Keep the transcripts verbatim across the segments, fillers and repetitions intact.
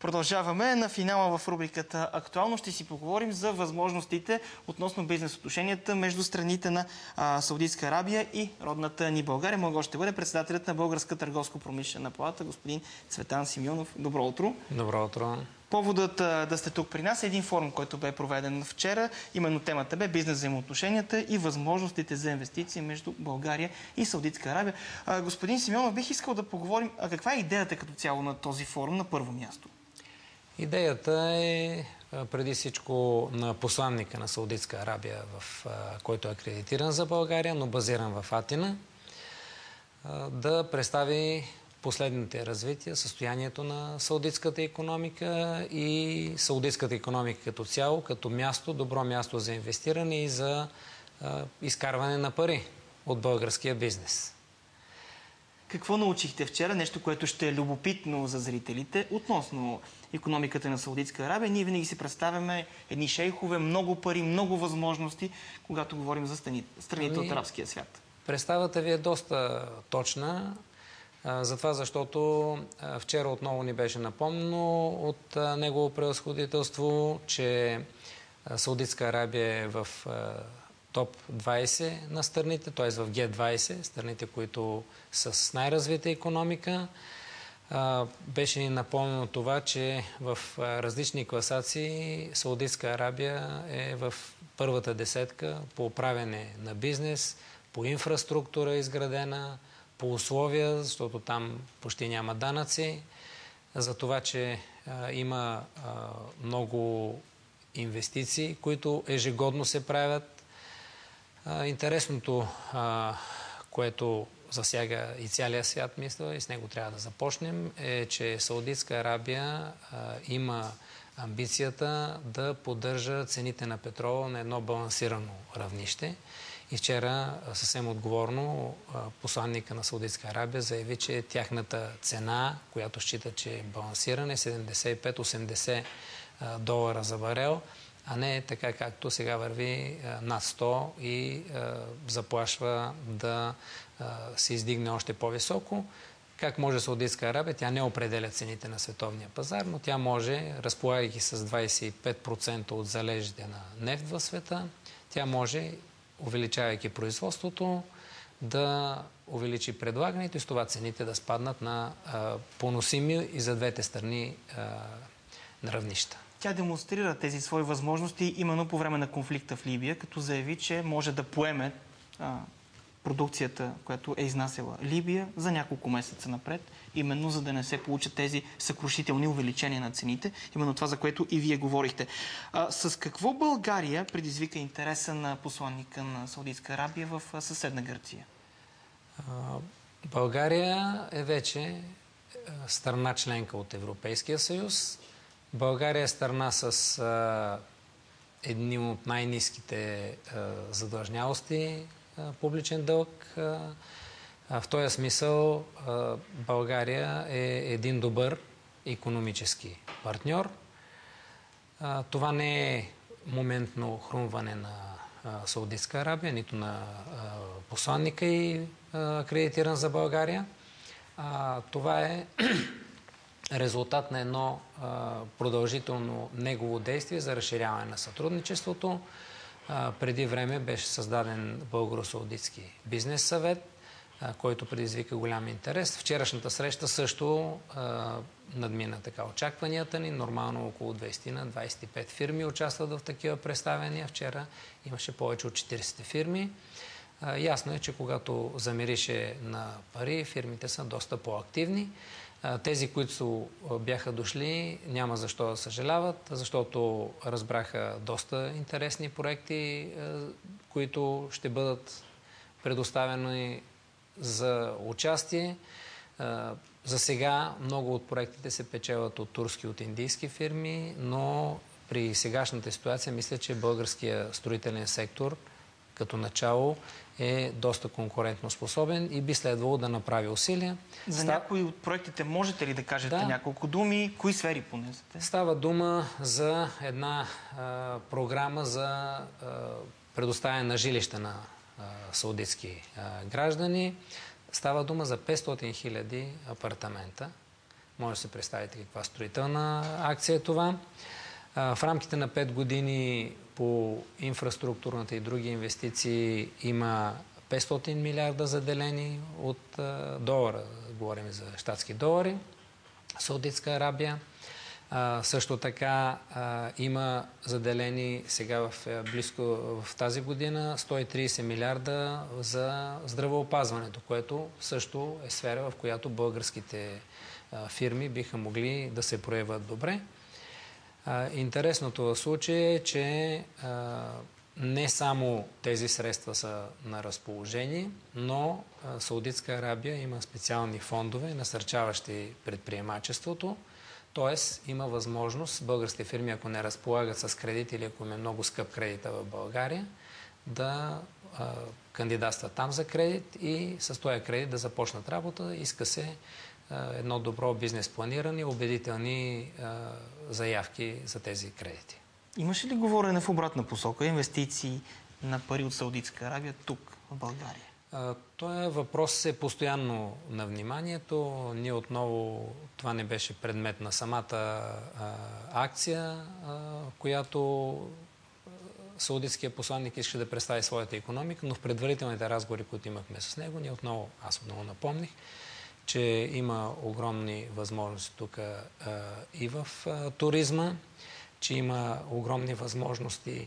Продължаваме на финала в рубриката Актуално. Ще си поговорим за възможностите относно бизнес отношенията между страните на а, Саудитска Арабия и родната ни България. Мога ще бъде председателят на Българска търговско-промишлена палата, господин Цветан Симеонов. Добро утро. Добро утро. Поводът а, да сте тук при нас е един форум, който бе проведен вчера. Именно темата бе бизнес взаимоотношенията и възможностите за инвестиции между България и Саудитска Арабия. А, господин Симеонов, бих искал да поговорим а каква е идеята като цяло на този форум на първо място? Идеята е преди всичко на посланника на Саудитска Арабия, в, който е акредитиран за България, но базиран в Атина, да представи последните развития, състоянието на саудитската икономика и саудитската икономика като цяло, като място, добро място за инвестиране и за а, изкарване на пари от българския бизнес. Какво научихте вчера? Нещо, което ще е любопитно за зрителите относно икономиката на Саудитска Арабия. Ние винаги си представяме едни шейхове, много пари, много възможности, когато говорим за страните, страните от арабския свят. Представата ви е доста точна, за това, защото вчера отново ни беше напомнено от негово превъзходителство, че Саудитска Арабия е в топ двайсет на страните, т.е. в Г двайсет, страните, които са с най-развита икономика. Беше ни напомнено това, че в различни класации Саудитска Арабия е в първата десетка по управяне на бизнес, по инфраструктура изградена, по условия, защото там почти няма данъци, за това, че а, има а, много инвестиции, които ежегодно се правят. А, интересното, а, което засяга и целия свят, мисля, и с него трябва да започнем, е, че Саудитска Арабия а, има амбицията да поддържа цените на петрола на едно балансирано равнище. И вчера съвсем отговорно посланника на Саудитска Арабия заяви, че тяхната цена, която счита, че е балансирана, е седемдесет и пет до осемдесет долара за барел, а не така както сега върви над сто и заплашва да се издигне още по-високо. Как може Саудитска Арабия? Тя не определя цените на световния пазар, но тя може, разполагайки с двайсет и пет процента от залежите на нефт в света, тя може, увеличавайки производството, да увеличи предлагането и с това цените да спаднат на а, поносими и за двете страни а, на равнища. Тя демонстрира тези свои възможности именно по време на конфликта в Либия, като заяви, че може да поеме а, продукцията, която е изнасяла Либия за няколко месеца напред, именно за да не се получат тези съкрушителни увеличения на цените. Именно това, за което и вие говорихте. А, с какво България предизвика интереса на посланника на Саудитска Арабия в съседна Гърция? А, България е вече страна членка от Европейския съюз. България е страна с а, едни от най-ниските задлъжнялости, публичен дълг. В този смисъл България е един добър икономически партньор. Това не е моментно хрумване на Саудитска Арабия, нито на посланника и акредитиран за България. Това е резултат на едно продължително негово действие за разширяване на сътрудничеството. А, преди време беше създаден Българо-саудитски бизнес съвет, а, който предизвика голям интерес. Вчерашната среща също а, надмина така очакванията ни. Нормално около двайсет на двайсет и пет фирми участват в такива представяния. Вчера имаше повече от четирийсет фирми. А, ясно е, че когато замирише на пари, фирмите са доста по-активни. Тези, които бяха дошли, няма защо да съжаляват, защото разбраха доста интересни проекти, които ще бъдат предоставени за участие. За сега много от проектите се печелят от турски, от индийски фирми, но при сегашната ситуация мисля, че българския строителен сектор като начало е доста конкурентно способен и би следвало да направи усилия. За Ста... някои от проектите можете ли да кажете да. няколко думи? Кои сфери понесете? Става дума за една а, програма за а, предоставяне на жилища на а, саудитски а, граждани. Става дума за петстотин хиляди апартамента, Може да се представите каква строителна акция е това. В рамките на пет години по инфраструктурната и други инвестиции има петстотин милиарда заделени от долара, говорим за щатски долари, Саудитска Арабия. А, също така а, има заделени сега в, близко в тази година сто и тридесет милиарда за здравеопазването, което също е сфера, в която българските а, фирми биха могли да се проявят добре. А, интересното в случая е, че а, не само тези средства са на разположение, но а, Саудитска Арабия има специални фондове, насърчаващи предприемачеството. Тоест, има възможност българските фирми, ако не разполагат с кредит или ако им е много скъп кредита в България, да а, кандидатстват там за кредит и с този кредит да започнат работа. Иска се а, едно добро бизнес планиране, убедителни а, заявки за тези кредити. Имаше ли говорене в обратна посока, инвестиции на пари от Саудитска Арабия тук, в България? Този въпрос е постоянно на вниманието. Ние отново, това не беше предмет на самата а, акция, а, която саудитският посланник искаше да представи своята икономика, но в предварителните разговори, които имахме с него, ние отново, аз отново напомних, че има огромни възможности тук а, и в а, туризма, че има огромни възможности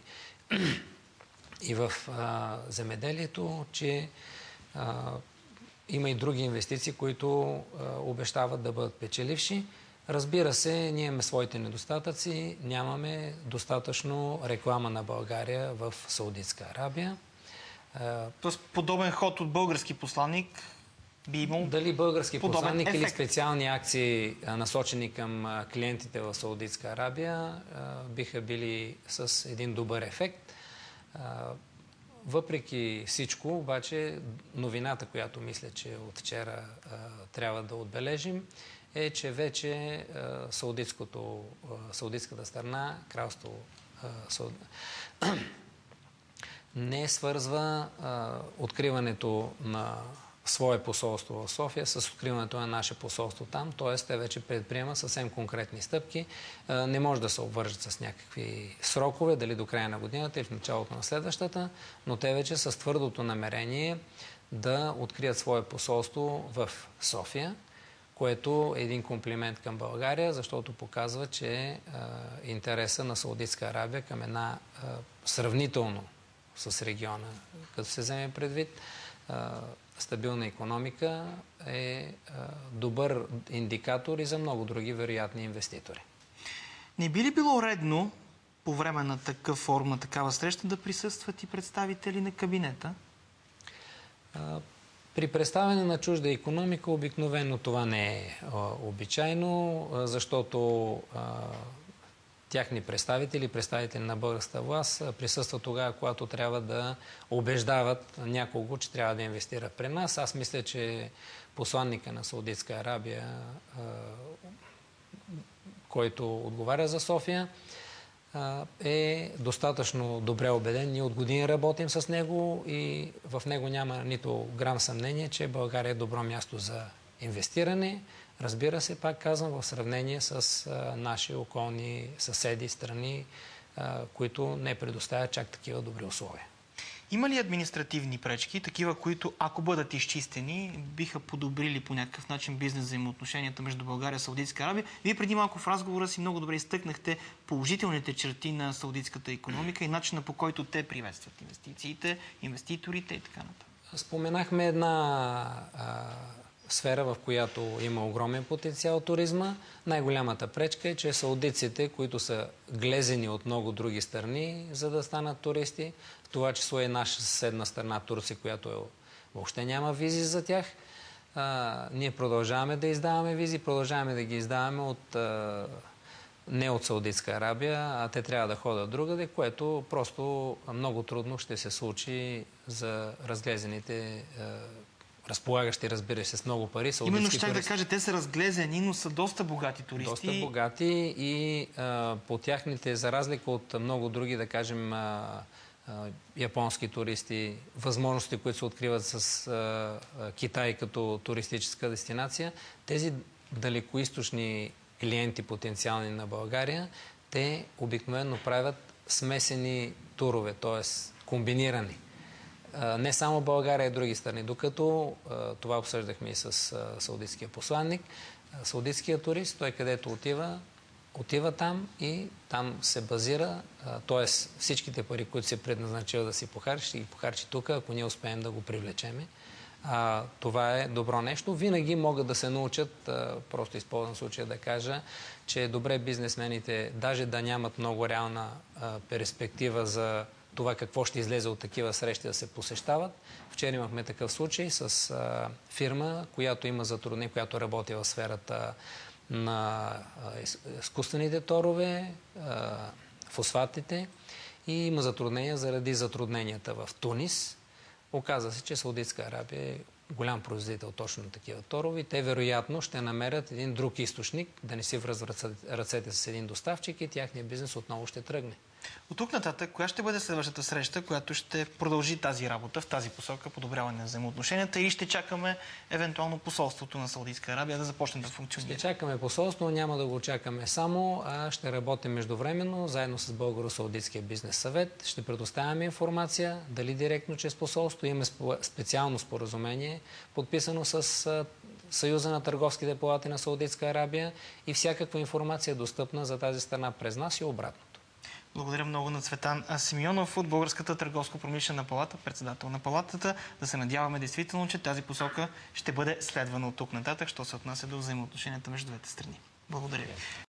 и в а, земеделието, че а, има и други инвестиции, които а, обещават да бъдат печеливши. Разбира се, ние имаме своите недостатъци, нямаме достатъчно реклама на България в Саудитска Арабия. А, Тоест подобен ход от български посланник би имал дали български посланник ефект, или специални акции, а, насочени към а, клиентите в Саудитска Арабия, а, биха били с един добър ефект. Въпреки всичко, обаче, новината, която мисля, че от вчера а, трябва да отбележим, е, че вече а, саудитското, а, саудитската страна, кралство а, Сауд... не свързва а, откриването на свое посолство в София с откриването на наше посолство там, т.е. те вече предприемат съвсем конкретни стъпки. Не може да се обвържат с някакви срокове, дали до края на годината или в началото на следващата, но те вече с твърдото намерение да открият свое посолство в София, което е един комплимент към България, защото показва, че интереса на Саудитска Арабия към една сравнително с региона, като се вземе предвид, стабилна икономика е добър индикатор и за много други вероятни инвеститори. Не би ли било редно по време на такъв форум, на такава среща, да присъстват и представители на кабинета? При представяне на чужда икономика обикновено това не е обичайно, защото тяхни представители, представители на българската власт присъстват тогава, когато трябва да убеждават някого, че трябва да инвестира при нас. Аз мисля, че посланника на Саудитска Арабия, който отговаря за София, е достатъчно добре убеден. Ние от години работим с него и в него няма нито грам съмнение, че България е добро място за инвестиране. Разбира се, пак казвам, в сравнение с а, наши околни съседи, страни, а, които не предоставят чак такива добри условия. Има ли административни пречки, такива, които, ако бъдат изчистени, биха подобрили по някакъв начин бизнес взаимоотношенията между България и Саудитска Арабия? Вие преди малко в разговора си много добре изтъкнахте положителните черти на саудитската икономика и начина, по който те приветстват инвестициите, инвеститорите и така нататък. Споменахме една а, сфера, в която има огромен потенциал туризма. Най-голямата пречка е, че саудиците, които са глезени от много други страни, за да станат туристи, в това число е наша съседна страна Турция, която е, въобще няма визи за тях. А, ние продължаваме да издаваме визи, продължаваме да ги издаваме от, а, не от Саудитска Арабия, а те трябва да ходят другаде, което просто много трудно ще се случи за разглезените а, разполагащи, разбира се, с много пари. Именно ще да кажа, те са разглезени, но са доста богати туристи. Доста богати и а, по тяхните, за разлика от много други, да кажем, а, а, японски туристи, възможности, които се откриват с а, а, Китай като туристическа дестинация, тези далекоизточни клиенти потенциални на България, те обикновено правят смесени турове, т.е. комбинирани. Не само България, и други страни. Докато това обсъждахме и с саудитския посланник, саудитският турист, той където отива, отива там и там се базира, т.е. всичките пари, които се предназначил да си похарчи, ще ги похарчи тук, ако ние успеем да го привлечеме. А, това е добро нещо. Винаги могат да се научат, а, просто използвам случая да кажа, че е добре бизнесмените, даже да нямат много реална а, перспектива за това какво ще излезе от такива срещи да се посещават. Вчера имахме такъв случай с а, фирма, която има затруднение, която работи в сферата на а, изкуствените торове, а, фосфатите и има затруднения заради затрудненията в Тунис. Оказва се, че Саудитска Арабия е голям производител точно на такива торове. Те вероятно ще намерят един друг източник, да не си връзват ръцете с един доставчик и тяхният бизнес отново ще тръгне. От тук нататък, коя ще бъде следващата среща, която ще продължи тази работа в тази посока, подобряване на взаимоотношенията, и ще чакаме евентуално посолството на Саудитска Арабия да започне да функционира? Ще чакаме посолство, но няма да го чакаме само, а ще работим междувременно, заедно с Българо-Саудитския бизнес съвет. Ще предоставяме информация, дали директно чрез посолство. Имаме специално споразумение, подписано с Съюза на търговските палати на Саудитска Арабия, и всякаква информация е достъпна за тази страна през нас и обратно. Благодаря много на Цветан Симеонов от Българската търговско-промишлена палата, председател на палатата. Да се надяваме действително, че тази посока ще бъде следвана от тук нататък, що се отнася до взаимоотношенията между двете страни. Благодаря ви.